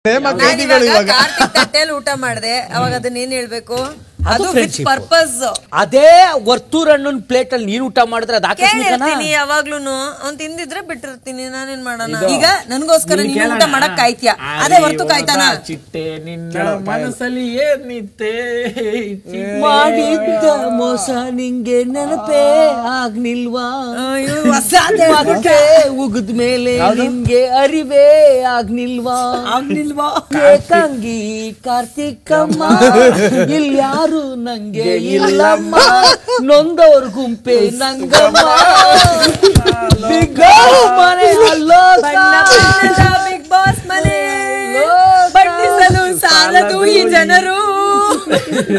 ಕಾರ್ತಿಕ್ ತಟ್ಟೆಯಲ್ಲಿ ಊಟ ಮಾಡಿದೆ ಅವಾಗ ಅದನ್ನ ಏನ್ ಹೇಳ್ಬೇಕು ಅದು ಪರ್ಪಸ್ ಅದೇ ವರ್ತೂರ್ ಹಣ್ಣನ್ ಪ್ಲೇಟ್ ಅಲ್ಲಿ ನೀನ್ ಊಟ ಮಾಡಿದ್ರೆ ಅದು ಕೇಳಿರ್ತೀನಿ ಯಾವಾಗ್ಲೂನು ಅವ್ನ್ ತಿಂದಿದ್ರೆ ಬಿಟ್ಟಿರ್ತೀನಿ ನಾನೇನ್ ಮಾಡೋಣ ಈಗ ನನ್ಗೋಸ್ಕರ ನೀನು ಊಟ ಮಾಡಕ್ ಕಾಯ್ತೀಯ ಅದೇ ಹೊರ್ತು ಕಾಯ್ತಾನ ಚಿಟ್ಟೆ ನಿನ್ನ ಮನಸ್ಸಲ್ಲಿ ಏನಿತ್ತೆ ಮಾಡಿದ್ದ ಮೋಸ ನಿಂಗೆ ನೆನಪೇ ಆಗ್ನಿಲ್ವಾ ಉಗಿದ ಮೇಲೆ ನಿನ್ಗೆ ಅರಿವೇ ಆಗ್ನಿಲ್ವಾ ಏಕಾಂಗಿ ಕಾರ್ತಿಕಮ್ಮ ಇಲ್ಲಿ ಯಾರು ನಂಗೆ ಇಲ್ಲಮ್ಮ ನೊಂದವ್ರ ಗುಂಪೆ ನಂಗಮ್ಮ ಬಿಗ್ ಮನೆ ಬಿಗ್ ಬಾಸ್ ಮನೆ ಬಡ್ಡಿಸಲು ಸಾಲದು ಈ ಜನರು